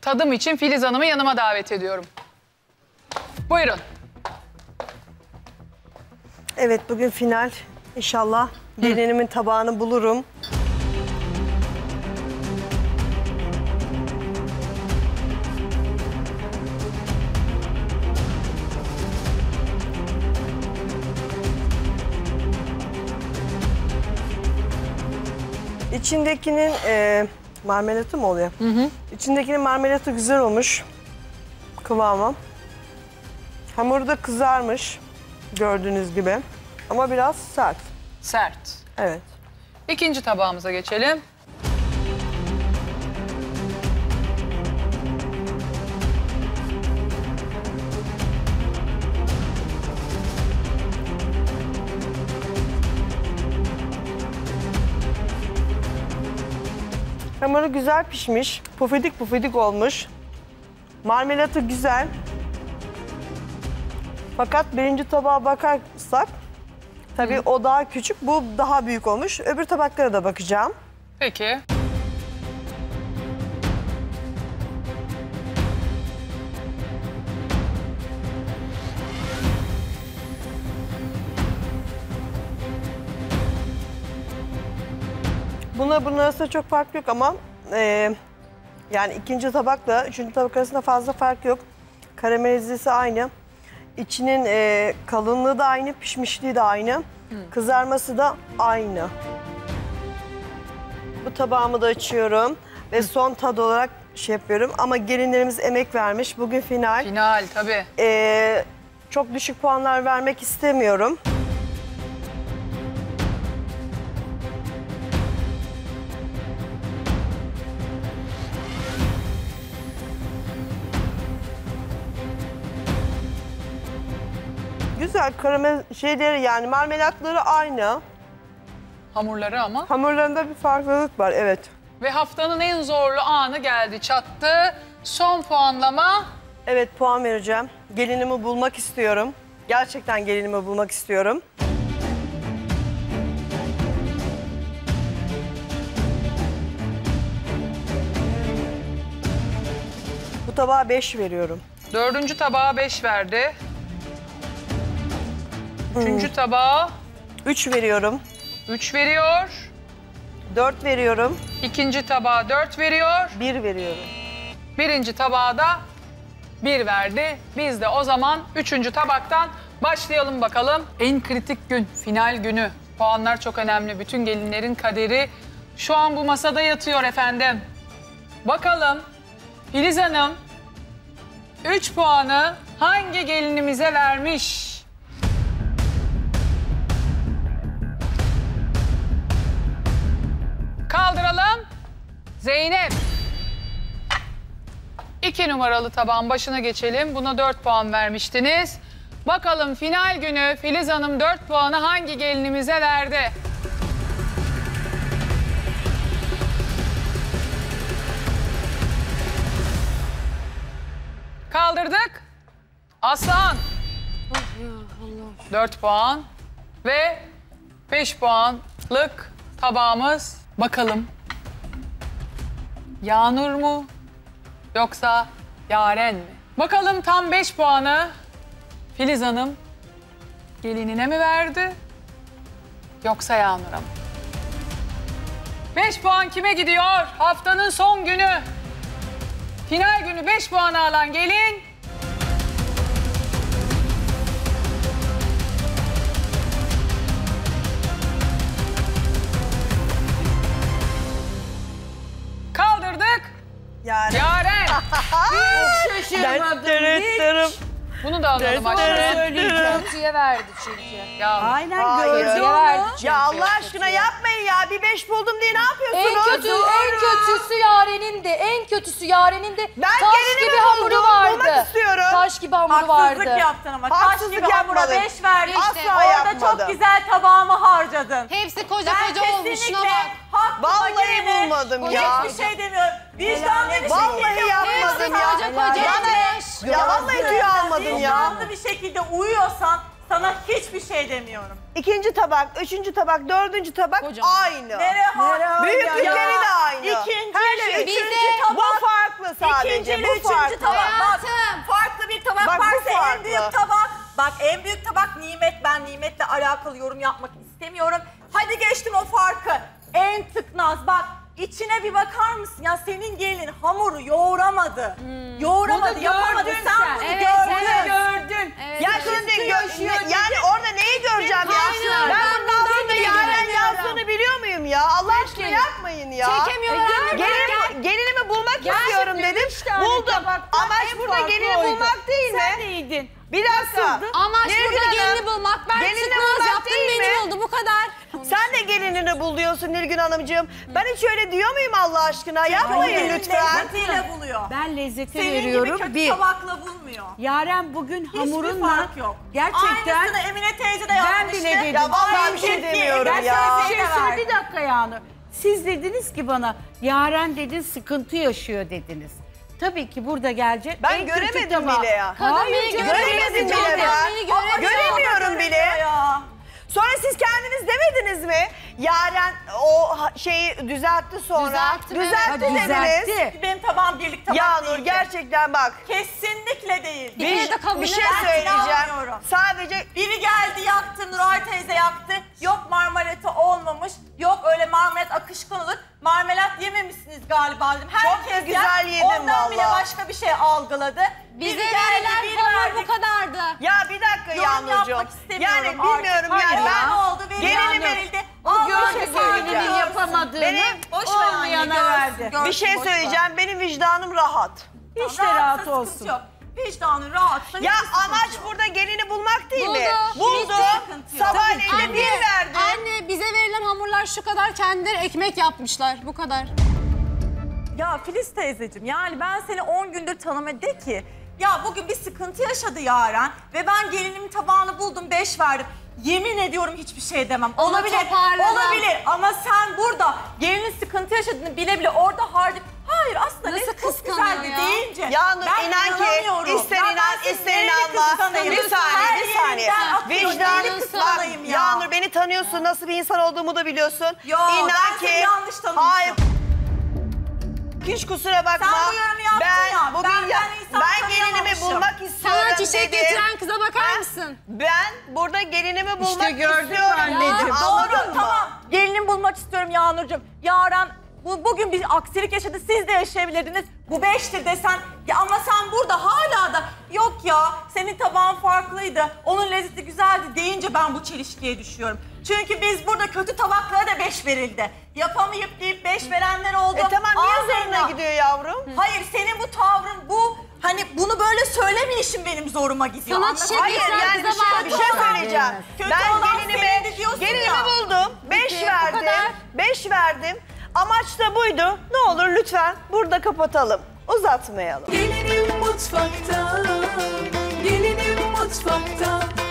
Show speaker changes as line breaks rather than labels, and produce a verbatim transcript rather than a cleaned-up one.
tadım için Filiz Hanım'ı yanıma davet ediyorum. Buyurun.
Evet, bugün final. İnşallah gelinimin tabağını bulurum. İçindekinin e, marmelatı mı oluyor? Hı hı. İçindekinin marmelatı güzel olmuş. Kıvamı. Hamuru da kızarmış. Gördüğünüz gibi. Ama biraz sert.
Sert.
Evet.
İkinci tabağımıza geçelim.
Hamuru güzel pişmiş. Pufidik pufidik olmuş. Marmelatı güzel. Fakat birinci tabağa bakarsak, tabii Hı. o daha küçük, bu daha büyük olmuş. Öbür tabaklara da bakacağım.
Peki.
Buna bunun arasında çok fark yok ama e, yani ikinci tabakla üçüncü tabak arasında fazla fark yok. Karamelizesi aynı. İçinin e, kalınlığı da aynı, pişmişliği de aynı. Hı. Kızarması da aynı. Bu tabağımı da açıyorum ve son tad olarak şey yapıyorum. Ama gelinlerimiz emek vermiş. Bugün final.
Final tabii.
E, çok düşük puanlar vermek istemiyorum. Güzel karamel şeyleri, yani marmelatları aynı.
Hamurları ama.
Hamurlarında bir farklılık var, evet.
Ve haftanın en zorlu anı geldi, çattı. Son puanlama.
Evet, puan vereceğim. Gelinimi bulmak istiyorum. Gerçekten gelinimi bulmak istiyorum. Bu tabağa beş veriyorum.
Dördüncü tabağa beş verdi. Üçüncü hmm. tabağa
üç veriyorum.
üç veriyor.
dört veriyorum.
İkinci tabağa dört veriyor.
bir veriyorum.
Birinci tabağa da bir verdi. Biz de o zaman üçüncü tabaktan başlayalım bakalım. En kritik gün, final günü. Puanlar çok önemli. Bütün gelinlerin kaderi şu an bu masada yatıyor efendim. Bakalım Filiz Hanım üç puanı hangi gelinimize vermiş? Kaldıralım. Zeynep. İki numaralı tabağın başına geçelim. Buna dört puan vermiştiniz. Bakalım final günü Filiz Hanım dört puanı hangi gelinimize verdi? Kaldırdık. Aslan. dört puan ve beş puanlık tabağımız. Bakalım Yağnur mu yoksa Yaren mi? Bakalım tam beş puanı Filiz Hanım gelinine mi verdi yoksa Yağnur'a mı? beş puan kime gidiyor? Haftanın son günü. Final günü beş puanı alan gelin. Kaldırdık.
Yaren.
Yaren.
Hiç şaşırmadım, hiç.
Bunu da alalım aşağıya.
Kötüye verdi çünkü.
Ya,
Aynen
Kötüye verdi çünkü.
Ya Allah aşkına yapmayın ya. Bir beş buldum diye ne yapıyorsunuz?
En kötü, en kötüsü Yaren'in de, en kötüsü Yaren'in de
Ben
taş gibi hamuru
buldum,
vardı.
bulmak istiyorum.
Taş gibi hamuru vardı.
Haksızlık yaptın ama.
Haksızlık
Taş gibi hamura
yapmadım.
beş verdin.
Asla
Orada
yapmadım.
çok güzel tabağımı harcadın.
Hepsi koca
Ben
koca olmuş. Şuna
kesinlikle
bak.
hakkıma
Vallahi
gelene
bulmadım ya.
hiçbir şey demiyorum. Vicdanlı bir şekilde.
Vallahi yapmadım ya.
Koca koca
Ya,
etmiş.
ya vallahi tüy almadım ya.
Vicdanlı bir şekilde uyuyorsan Sana hiçbir şey demiyorum.
İkinci tabak, üçüncü tabak, dördüncü tabak
Kocaman.
aynı.
Nereye har-
Büyüklükleri
Ya,
de aynı.
İkinci
Her
ile
şey.
üçüncü
Bize-
tabak.
Bu farklı sadece.
İkinci ile
Bu
üçüncü
farklı.
tabak. Bak,
Hayatım.
farklı bir tabak
Bak, bu
varsa en
farklı.
büyük tabak. Bak en büyük tabak nimet. Ben nimetle alakalı yorum yapmak istemiyorum. Hadi geçtim o farkı. En tıknaz bak. İçine bir bakar mısın? Ya senin gelin hamuru yoğuramadı. Yoğuramadı,
Bunu
yapamadı.
gördün
Sen,
sen.
bunu
Evet,
gördün.
evet.
Gördün.
Evet,
Ya
evet.
şimdi gö-
yaşıyor
ne- yani orada neyi göreceğim ya?
Aynen.
Ben
Ben
bundan
buradan
sonra
bile
Yaren
göremiyorum.
yansını biliyor muyum ya? Allah aşkına yapmayın ya.
Çekemiyorlar.
E, gelin, gelinimi bulmak istiyorum dedim.
üç tane
Buldum.
tabaktan
Amaç
en
burada
farklı
gelini
oydu.
bulmak değil mi?
Sen neydin?
Bir dakika.
Amaç
Nilgün
burada
Hanım,
gelini bulmak. Ben
gelini
çıkmaz
bulmak
yaptım
değil
beni
mi?
buldu bu kadar.
Sen de gelinini bul diyorsun Nilgün Hanımcığım. Ben hiç öyle diyor muyum Allah aşkına? Yapmayın
Gelin
lütfen.
lezzetiyle buluyor.
Ben lezzeti
Senin gibi
veriyorum.
kötü
Bir,
tabakla bulmuyor.
Yaren bugün
Hiçbir
hamurunla
fark yok.
gerçekten
Aynısını Emine teyze de
ben
yapmıştı.
bile dedim.
Ya vallahi
Aynı
bir şey
tepkiyi
demiyorum
ben
ya.
sana
bir şey
de
söyle
verdim.
bir dakika Yağnur. Siz dediniz ki bana Yaren dedin sıkıntı yaşıyor dediniz. Tabii ki burada gelecek.
Ben
en kötü
göremedim
tabağı.
bile ya.
Kadın beni
canım,
Göremedim bile
göremiyor.
ben.
Beni göremiyor.
Göremiyorum bile.
Ya.
Sonra siz kendiniz demediniz mi? Yaren o ha- şeyi düzeltti sonra.
Düzelttim, evet.
Düzeltti
Ha,
dediniz.
düzeltti.
Benim tabağım birlik tabak
Yağnur
değil.
gerçekten bak.
Kesinlikle değil.
Bir kere de kabul
bir şey
eder.
söyleyeceğim.
inanmıyorum.
Sadece
Biri geldi yaktı, Nuray teyze yaktı. Yok marmelatı olmamış. Yok öyle marmelat akışkan olur. Marmelat yememişsiniz galiba dedim. Herkes
da güzel
yer,
yedim
ondan bile
vallahi.
başka bir şey algıladı.
Bize
Biri geldi,
verilen
bir
hamur
verdi.
bu kadardı.
ya bir dakika
Yorum
Yağnurcuğum.
yapmak istemiyorum
Yani
artık.
bilmiyorum
Hayır
yani
ya.
ben
Ne oldu? Benim
gelinim
Yağnur.
verildi.
O
Ama bir
gördü
şey
gelinin
söyleyeceğim.
yapamadığını
Benim
Boş ver anne,
olmayana
görsün,
verdi.
görsün,
Bir şey
boş ver.
söyleyeceğim. Benim vicdanım rahat.
Hiç de
Rahatsa
rahat
sıkıntı
olsun.
Yok. Vicdanı rahatsa
Ya
hiçbir sıkıntı
amaç
yok.
burada gelini bulmak değil mi?
Buldu.
Buldu.
Hiç sıkıntı yok.
Sabahleyin de
Anne,
bir verdi.
anne bize verilen hamurlar şu kadar, kendileri ekmek yapmışlar. Bu kadar.
Ya Filiz teyzeciğim yani ben seni on gündür tanıma de ki ya bugün bir sıkıntı yaşadı Yaren ve ben gelinimin tabağını buldum beş verdim. Yemin ediyorum hiçbir şey demem.
Onu
Olabilir,
toparladım.
olabilir ama sen burada gelinin sıkıntı yaşadığını bile bile orada harcı... Hayır aslında
Nasıl
ne çok
kıskanıyor
güzeldi
ya?
deyince.
Yağnur
ben
inan ki
inanamıyorum.
ister
Ya ben
inan
senin
ister
neyini
inanma.
kıskanayım?
Bir saniye
Her
bir saniye.
yerinden atıyor,
Vicdanı
neyini
bak
kıskanayım ya?
Yağnur beni tanıyorsun nasıl bir insan olduğumu da biliyorsun.
Yo,
İnan
ben
ki
seni yanlış tanımışım.
hayır. Hiç kusura bakma.
Sen bu yorumu yaptın
ben
ya,
Bugün
ben-
ya,
ben insan
ben gelinimi
tanıyamamışım.
bulmak istiyorum
Sana çiçek
dedim.
getiren kıza bakar
Ha?
mısın?
Ben burada gelinimi bulmak
gördün mü
istiyorum
anneciğim?
dedim.
Doğru
Anladın mı?
tamam. Gelinim bulmak istiyorum Yağnurcuğum. Yaren bu, bugün bir aksilik yaşadı siz de yaşayabilirdiniz. Bu beştir desen ya ama sen burada hala da yok ya senin tabağın farklıydı. Onun lezzeti güzeldi deyince ben bu çelişkiye düşüyorum. Çünkü biz burada kötü tabaklara da beş verildi. Yapamayıp deyip beş verenler oldu.
E tamam niye
Aferin
zoruna
ya.
gidiyor yavrum?
Hayır senin bu tavrın bu hani bunu böyle söylemeyişin benim zoruma gidiyor.
Sana
Anladın
çiçek
mı?
Hayır
Getiren
yani bir
kıza
şey, bir şey
bakma.
söyleyeceğim.
Kötü
Ben
olan
gelinimi,
senindi diyorsun
gelinimi
ya.
buldum. Beş
Peki, bu
verdim.
kadar.
Beş verdim. Amaç da buydu. Ne olur lütfen burada kapatalım. Uzatmayalım.
Gelinim mutfakta, gelinim mutfakta.